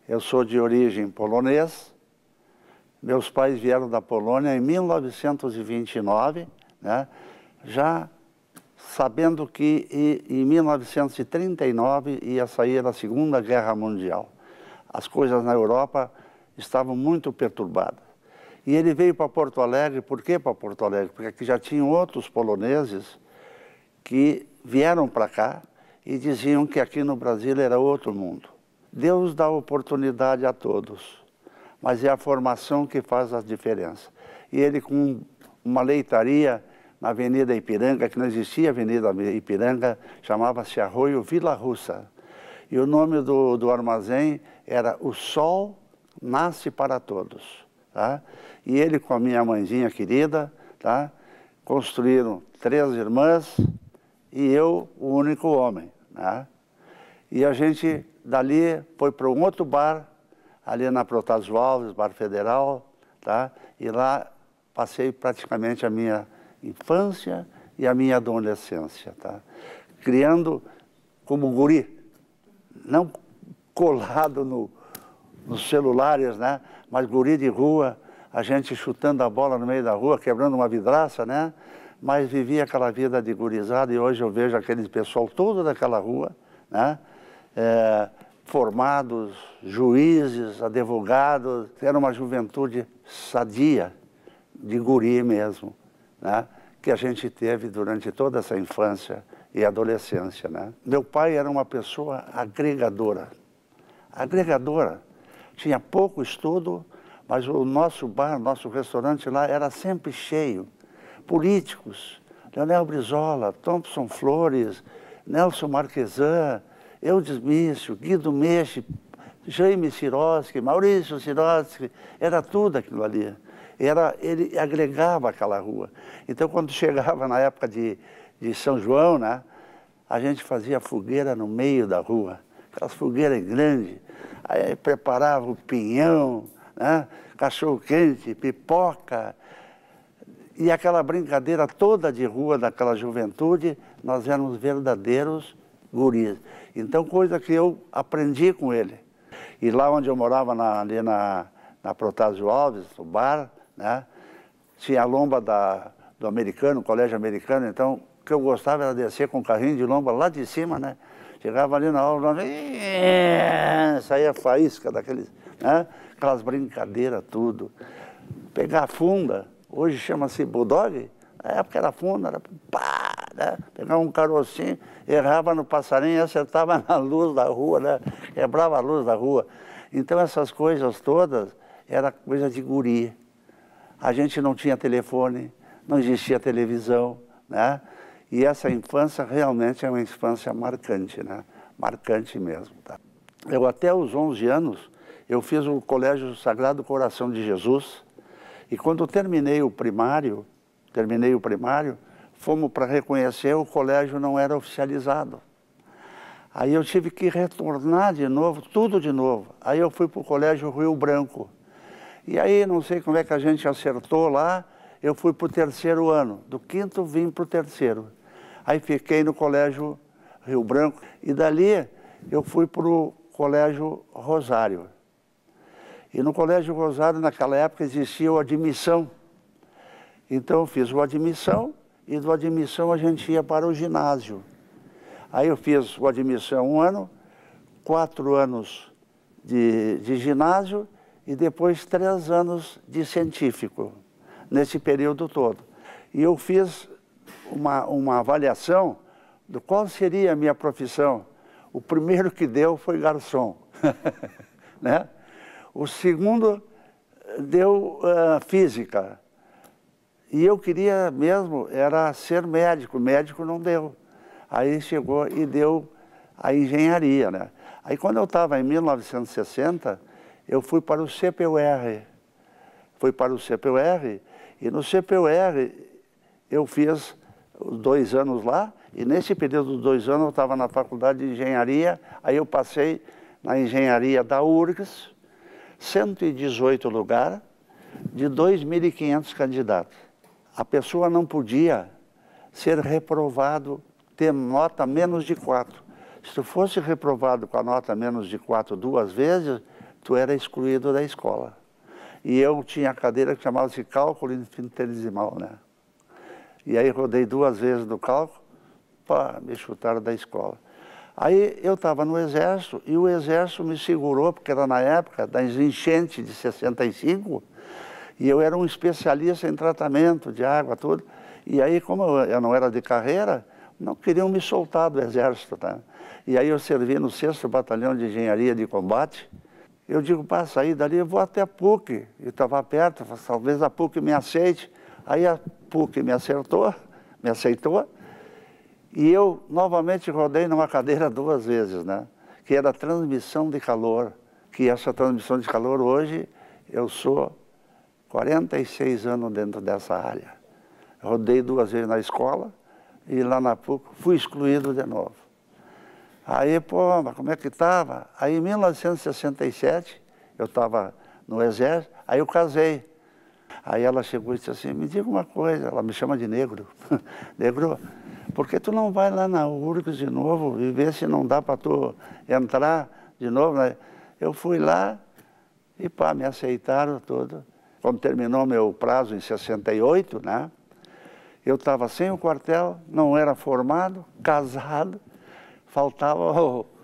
Eu sou de origem polonês. Meus pais vieram da Polônia em 1929, né? Já sabendo que em 1939 ia sair a Segunda Guerra Mundial. As coisas na Europa estavam muito perturbadas. E ele veio para Porto Alegre. Por que para Porto Alegre? Porque aqui já tinham outros poloneses que vieram para cá e diziam que aqui no Brasil era outro mundo. Deus dá oportunidade a todos, mas é a formação que faz a diferença. E ele, com uma leitaria na Avenida Ipiranga, que não existia Avenida Ipiranga, chamava-se Arroio Vila Russa. E o nome do armazém era O Sol Nasce para Todos. Tá? E ele, com a minha mãezinha querida, tá? Construíram 3 irmãs e eu, o único homem. Né? E a gente, dali, foi para um outro bar, ali na Protásio Alves, Bar Federal, tá? E lá passei praticamente a minha infância e a minha adolescência, tá? Criando como guri, não colado nos celulares, né? Mas guri de rua, a gente chutando a bola no meio da rua, quebrando uma vidraça, né? Mas vivia aquela vida de gurizada e hoje eu vejo aquele pessoal todo daquela rua, né? Formados, juízes, advogados, era uma juventude sadia, de guri mesmo, né? Que a gente teve durante toda essa infância e adolescência, né? Meu pai era uma pessoa agregadora, tinha pouco estudo, mas o nosso bar, nosso restaurante lá era sempre cheio. Políticos, Leonel Brizola, Thompson Flores, Nelson Marquesan, Eudes Mício, Guido Meche, Jaime Sirotsky, Maurício Sirotsky, era tudo aquilo ali. Ele agregava aquela rua. Então, quando chegava na época de São João, né, a gente fazia fogueira no meio da rua, aquelas fogueiras grandes, aí preparava o pinhão, né, cachorro-quente, pipoca, e aquela brincadeira toda de rua daquela juventude, nós éramos verdadeiros guris. Então, coisa que eu aprendi com ele. E lá onde eu morava, ali na Protásio Alves, no bar, né, tinha a lomba do americano, colégio americano, então o que eu gostava era descer com o carrinho de lomba lá de cima, né? Chegava ali na aula, saía faísca daqueles, né? Aquelas brincadeiras, tudo. Pegar a funda, hoje chama-se bulldog, na época era funda, era pá, né? Pegava um carocinho, errava no passarinho e acertava na luz da rua, né? Quebrava a luz da rua. Então essas coisas todas era coisa de guri. A gente não tinha telefone, não existia televisão, né? E essa infância realmente é uma infância marcante, né? Marcante mesmo, tá? Eu até os 11 anos, eu fiz o Colégio Sagrado Coração de Jesus, e quando terminei o primário, fomos para reconhecer, o colégio não era oficializado. Aí eu tive que retornar de novo, tudo de novo. Aí eu fui para o Colégio Rio Branco. E aí, não sei como é que a gente acertou lá, eu fui para o 3º ano. Do 5º vim para o 3º. Aí fiquei no Colégio Rio Branco. E dali eu fui para o Colégio Rosário. E no Colégio Rosário, naquela época, existia o admissão. Então eu fiz o admissão, e do admissão a gente ia para o ginásio. Aí eu fiz o admissão 1 ano, 4 anos de ginásio, e depois 3 anos de científico, nesse período todo. E eu fiz uma avaliação do qual seria a minha profissão. O primeiro que deu foi garçom, né? O segundo deu física. E eu queria mesmo, era ser médico, médico não deu. Aí chegou e deu a engenharia, né? Aí quando eu estava em 1960, eu fui para o CPUR. Fui para o CPUR, e no CPUR eu fiz 2 anos lá, e nesse período de 2 anos eu estava na faculdade de engenharia, aí eu passei na engenharia da URGS, 118 lugares, de 2.500 candidatos. A pessoa não podia ser reprovado, ter nota menos de 4. Se tu fosse reprovado com a nota menos de 4 2 vezes, tu era excluído da escola. E eu tinha a cadeira que chamava-se cálculo infinitesimal, né? E aí rodei 2 vezes no cálculo, pá, me chutaram da escola. Aí eu estava no Exército e o Exército me segurou, porque era na época das enchentes de 65, e eu era um especialista em tratamento de água, tudo. E aí, como eu não era de carreira, não queriam me soltar do Exército, tá? E aí eu servi no 6º Batalhão de Engenharia de Combate. Eu digo, para sair dali, eu vou até a PUC. Eu estava perto, talvez a PUC me aceite. Aí a PUC me aceitou, e eu novamente rodei numa cadeira 2 vezes, né? Que era transmissão de calor. Que essa transmissão de calor, hoje, eu sou 46 anos dentro dessa área. Rodei 2 vezes na escola, e lá na PUC fui excluído de novo. Aí, pô, mas como é que estava? Aí, em 1967, eu estava no Exército, aí eu casei. Aí ela chegou e disse assim, me diga uma coisa, ela me chama de negro. Negro, por que tu não vai lá na URGS de novo e ver se não dá para tu entrar de novo, né? Eu fui lá e, pá, me aceitaram tudo. Quando terminou meu prazo em 68, né? Eu estava sem o quartel, não era formado, casado, faltava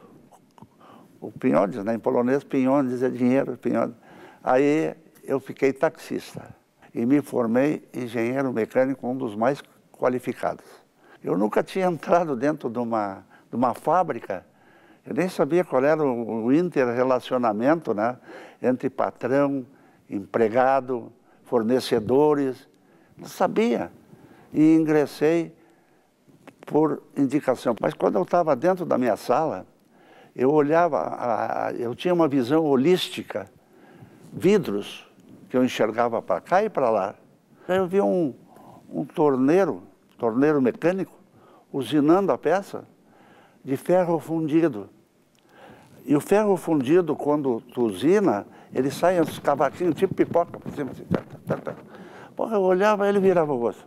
o pinhones, né? Em polonês, pinhones é dinheiro, pinhones. Aí eu fiquei taxista e me formei engenheiro mecânico, um dos mais qualificados. Eu nunca tinha entrado dentro de uma fábrica, eu nem sabia qual era o inter-relacionamento, né? Entre patrão, empregado, fornecedores, não sabia. E ingressei por indicação. Mas quando eu estava dentro da minha sala, eu olhava, eu tinha uma visão holística, vidros, que eu enxergava para cá e para lá. Aí eu vi um torneiro mecânico, usinando a peça de ferro fundido. E o ferro fundido, quando tu usina, ele sai uns cavaquinhos, tipo pipoca, por cima, assim. Porra, eu olhava, ele virava o osso.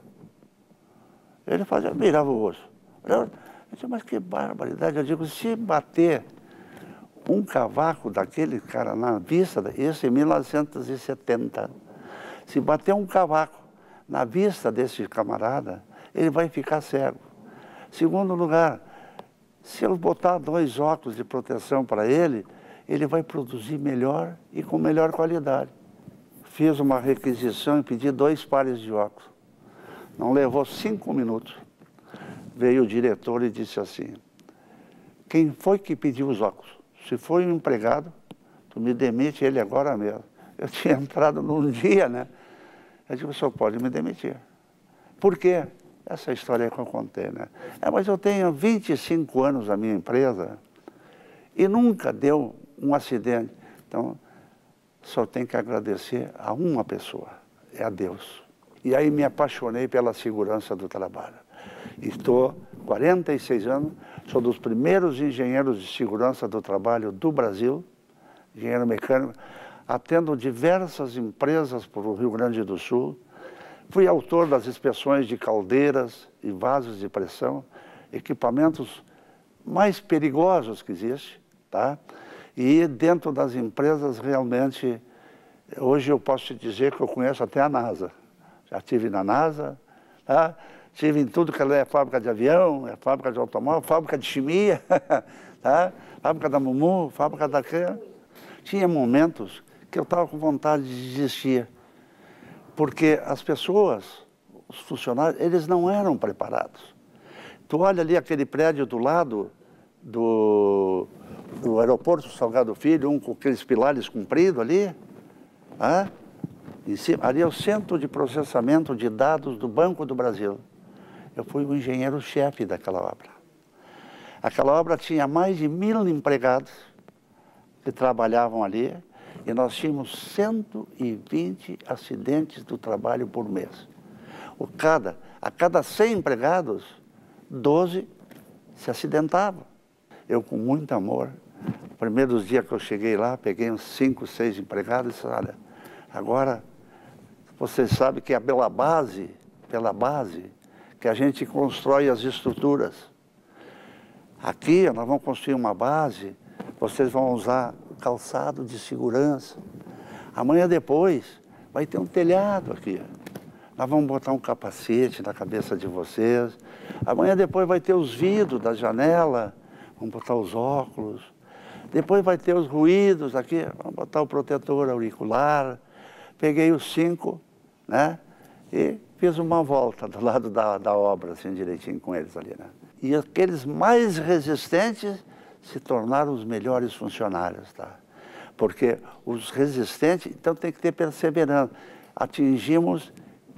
Ele fazia, virava o osso. Eu disse, mas que barbaridade. Eu digo, se bater um cavaco daquele cara na vista, esse em 1970, se bater um cavaco na vista desse camarada, ele vai ficar cego. Segundo lugar, se eu botar 2 óculos de proteção para ele, ele vai produzir melhor e com melhor qualidade. Fiz uma requisição e pedi 2 pares de óculos. Não levou 5 minutos. Veio o diretor e disse assim, quem foi que pediu os óculos? Se foi um empregado, tu me demite ele agora mesmo. Eu tinha entrado num dia, né? Eu disse, o senhor pode me demitir. Por quê? Essa história que eu contei, né? Mas eu tenho 25 anos na minha empresa e nunca deu um acidente. Então, só tenho que agradecer a uma pessoa, é a Deus. E aí me apaixonei pela segurança do trabalho. Estou 46 anos, sou dos primeiros engenheiros de segurança do trabalho do Brasil, engenheiro mecânico, atendo diversas empresas para o Rio Grande do Sul. Fui autor das inspeções de caldeiras e vasos de pressão, equipamentos mais perigosos que existem, tá? E dentro das empresas, realmente, hoje eu posso te dizer que eu conheço até a NASA. Já estive na NASA, tá? Estive em tudo que é fábrica de avião, é fábrica de automóvel, fábrica de chimia, tá? Fábrica da Mumu, fábrica daquela. Tinha momentos que eu estava com vontade de desistir, porque as pessoas, os funcionários, eles não eram preparados. Tu olha ali aquele prédio do lado do aeroporto Salgado Filho, um com aqueles pilares compridos ali, tá? Em cima, ali é o Centro de Processamento de Dados do Banco do Brasil. Eu fui o engenheiro-chefe daquela obra. Aquela obra tinha mais de 1000 empregados que trabalhavam ali e nós tínhamos 120 acidentes do trabalho por mês. A cada 100 empregados, 12 se acidentavam. Eu, com muito amor, primeiros dias que eu cheguei lá, peguei uns 5, 6 empregados e disse, olha, agora vocês sabem que é pela base que a gente constrói as estruturas. Aqui nós vamos construir uma base vocês vão usar calçado de segurança. Amanhã depois vai ter um telhado aqui. Nós vamos botar um capacete na cabeça de vocês. Amanhã depois vai ter os vidros da janela, vamos botar os óculos. Depois vai ter os ruídos aqui, vamos botar o protetor auricular. Peguei os 5, né? E fiz uma volta do lado da obra, assim, direitinho com eles ali, né? E aqueles mais resistentes se tornaram os melhores funcionários, tá? Porque os resistentes, então tem que ter perseverança. Atingimos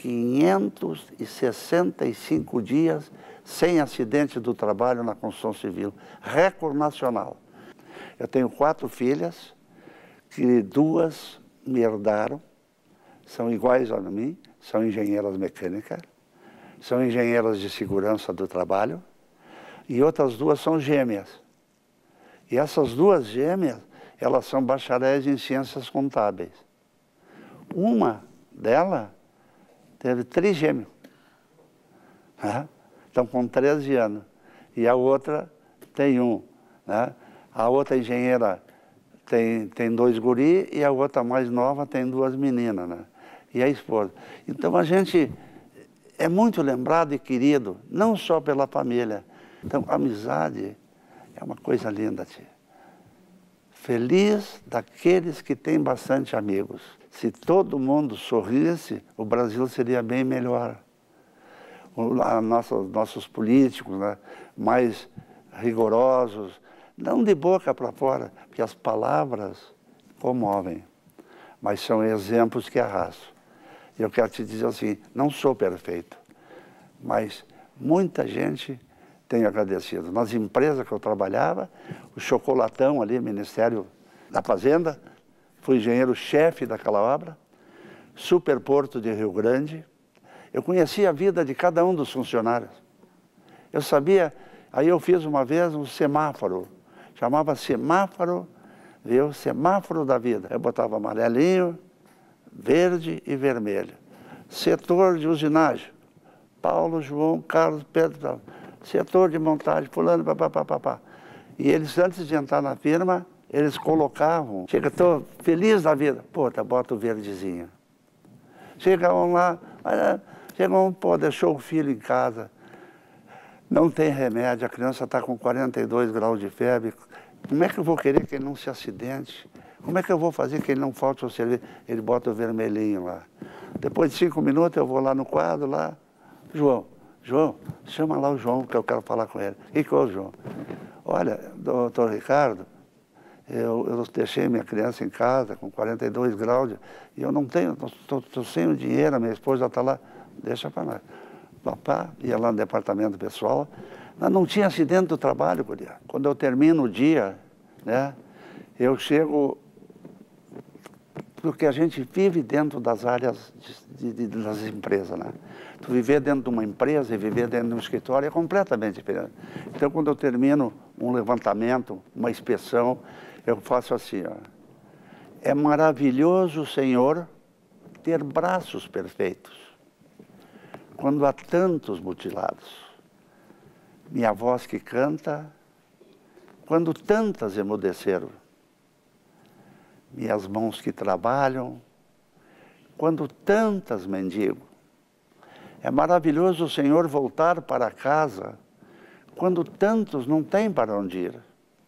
565 dias sem acidente do trabalho na construção civil. Recorde nacional. Eu tenho 4 filhas, que 2 me herdaram, são iguais a mim, são engenheiras mecânicas, são engenheiras de segurança do trabalho, e outras 2 são gêmeas. E essas 2 gêmeas, elas são bacharéis em ciências contábeis. Uma delas teve trigêmeo. Né? Estão com 13 anos. E a outra tem 1. Né? A outra engenheira tem 2 guri e a outra mais nova tem 2 meninas. Né? E a esposa. Então a gente é muito lembrado e querido, não só pela família. Então a amizade é uma coisa linda, tia. Feliz daqueles que têm bastante amigos. Se todo mundo sorrisse, o Brasil seria bem melhor. Nossos políticos, né, mais rigorosos, não de boca para fora, porque as palavras comovem, mas são exemplos que arrastam. Eu quero te dizer assim, não sou perfeito, mas muita gente tem agradecido. Nas empresas que eu trabalhava, o Chocolatão ali, Ministério da Fazenda, fui engenheiro-chefe daquela obra, Superporto de Rio Grande. Eu conhecia a vida de cada um dos funcionários. Eu sabia, aí eu fiz uma vez um semáforo, chamava semáforo, viu? Semáforo da vida. Eu botava amarelinho, verde e vermelho. Setor de usinagem, Paulo, João, Carlos, Pedro, setor de montagem, fulano, papapá. E eles, antes de entrar na firma, eles colocavam, chega, estou feliz da vida, pô, bota o verdezinho. Chega um lá, chega um, pô, deixou o filho em casa, não tem remédio, a criança está com 42 graus de febre, como é que eu vou querer que ele não se acidente? Como é que eu vou fazer que ele não falte ao serviço? Ele bota o vermelhinho lá. Depois de 5 minutos eu vou lá no quadro, lá, João, chama lá o João, que eu quero falar com ele. O que é o João? Olha, doutor Ricardo, eu deixei minha criança em casa com 42 graus e eu não tenho, estou sem o dinheiro, a minha esposa está lá, deixa para nós. Papá ia lá no departamento pessoal, mas não tinha acidente do trabalho, guria. Quando eu termino o dia, né, eu chego, porque a gente vive dentro das áreas das empresas, né? Tu viver dentro de uma empresa e viver dentro de um escritório é completamente diferente. Então, quando eu termino um levantamento, uma inspeção, eu faço assim, ó. É maravilhoso, Senhor, ter braços perfeitos, quando há tantos mutilados. Minha voz que canta, quando tantas emudeceram. Minhas mãos que trabalham, quando tantas mendigo. É maravilhoso o Senhor voltar para casa, quando tantos não têm para onde ir.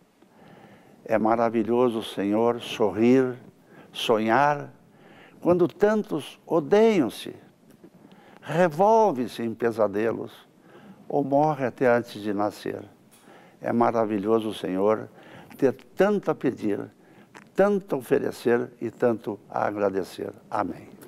É maravilhoso o Senhor sorrir, sonhar, quando tantos odeiam-se, revolvem-se em pesadelos, ou morrem até antes de nascer. É maravilhoso o Senhor ter tanto a pedir, tanto a oferecer e tanto a agradecer. Amém.